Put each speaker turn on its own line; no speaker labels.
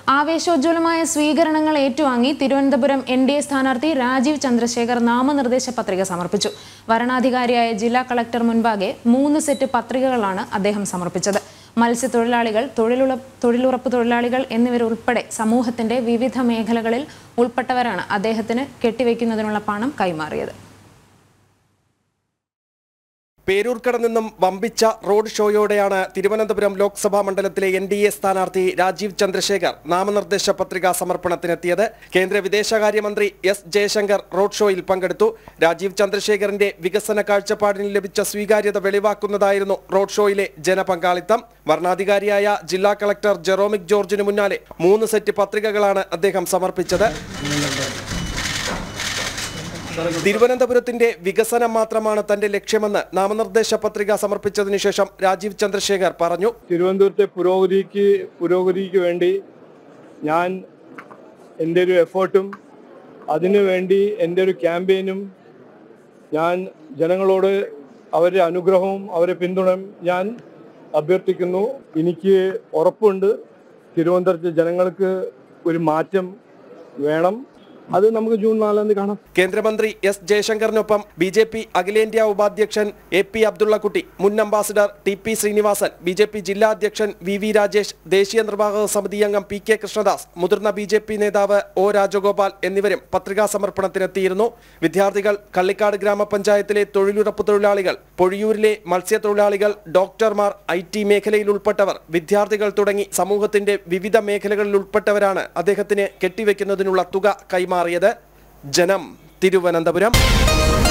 ആവേശോജ്വലമായ സ്വീകരണങ്ങൾ ഏറ്റുവാങ്ങി തിരുവനന്തപുരം എൻഡിഎ സ്ഥാനാർത്ഥി രാജീവ് ചന്ദ്രശേഖർ നാമനിർദ്ദേശ പത്രിക സമർപ്പിച്ചു. വരണാധികാരിയായ ജില്ലാ കളക്ടർ മുൻപാകെ 3 സെറ്റ് പത്രികകളാണ് അദ്ദേഹം സമർപ്പിച്ചത്. മത്സ്യത്തൊഴിലാളികൾ, തൊഴിലുറപ്പ് തൊഴിലാളികൾ എന്നിവരുൾപ്പെടെ സമൂഹത്തിന്റെ വിവിധ മേഖലകളിൽ ഉൾപ്പെട്ടവരാണ് അദ്ദേഹത്തിന് കെട്ടിവെക്കുന്നതിനുള്ള പണം കൈമാറിയത്.
പേരൂർക്കട നിന്നും വമ്പിച്ച റോഡ് ഷോയോടെയാണ് തിരുവനന്തപുരം ലോക്സഭാ മണ്ഡലത്തിലെ എൻഡിഎ സ്ഥാനാർത്ഥി രാജീവ് ചന്ദ്രശേഖർ നാമനിർദ്ദേശ പത്രികാ സമർപ്പണത്തിനെത്തിയത്. കേന്ദ്ര വിദേശകാര്യമന്ത്രി എസ് ജയശങ്കർ റോഡ് ഷോയിൽ പങ്കെടുത്തു. രാജീവ് ചന്ദ്രശേഖറിന്റെ വികസന കാഴ്ചപ്പാടിന് ലഭിച്ച സ്വീകാര്യത വെളിവാക്കുന്നതായിരുന്നു റോഡ് ഷോയിലെ ജനപങ്കാളിത്തം. വരണാധികാരിയായ ജില്ലാ കളക്ടർ ജെറോമിക് ജോർജിന് മുന്നാലെ 3 സെറ്റ് പത്രികകളാണ് അദ്ദേഹം സമർപ്പിച്ചത്. തിരുവനന്തപുരത്തിന്റെ വികസനം മാത്രമാണ് തന്റെ ലക്ഷ്യമെന്ന് നാമനിർദ്ദേശ പത്രിക സമർപ്പിച്ചതിനു ശേഷം രാജീവ് ചന്ദ്രശേഖർ പറഞ്ഞു.
തിരുവനന്തപുരത്തെ പുരോഗതിക്ക് വേണ്ടി ഞാൻ എൻ്റെ ഒരു എഫേർട്ടും അതിനുവേണ്ടി എൻ്റെ ഒരു ക്യാമ്പയിനും ഞാൻ ജനങ്ങളോട് അവരുടെ അനുഗ്രഹവും അവരുടെ പിന്തുണയും ഞാൻ അഭ്യർത്ഥിക്കുന്നു. എനിക്ക് ഉറപ്പുണ്ട് തിരുവനന്തപുരത്തെ ജനങ്ങൾക്ക് ഒരു മാറ്റം വേണം. അത് നമുക്ക് ജൂൺ 4 കാണാം.
കേന്ദ്രമന്ത്രി എസ് ജയശങ്കറിനൊപ്പം ബിജെപി അഖിലേന്ത്യാ ഉപാധ്യക്ഷൻ AP അബ്ദുള്ളക്കുട്ടി, മുൻ അംബാസിഡർ TP ശ്രീനിവാസൻ, ബിജെപി ജില്ലാ അധ്യക്ഷൻ VV രാജേഷ്, ദേശീയ നിർവാഹക സമിതി അംഗം PK കൃഷ്ണദാസ്, മുതിർന്ന ബിജെപി നേതാവ് O രാജഗോപാൽ എന്നിവരും പത്രികാ സമർപ്പണത്തിനെത്തിയിരുന്നു. വിദ്യാർത്ഥികൾ, കള്ളിക്കാട് ഗ്രാമപഞ്ചായത്തിലെ തൊഴിലുറപ്പ് തൊഴിലാളികൾ, പൊഴിയൂരിലെ മത്സ്യത്തൊഴിലാളികൾ, ഡോക്ടർമാർ, IT മേഖലയിൽ ഉൾപ്പെട്ടവർ, വിദ്യാർത്ഥികൾ തുടങ്ങി സമൂഹത്തിന്റെ വിവിധ മേഖലകളിൽ ഉൾപ്പെട്ടവരാണ് അദ്ദേഹത്തിന് കെട്ടിവെക്കുന്നതിനുള്ള തുക കൈമാറിയത്. ജനം, തിരുവനന്തപുരം.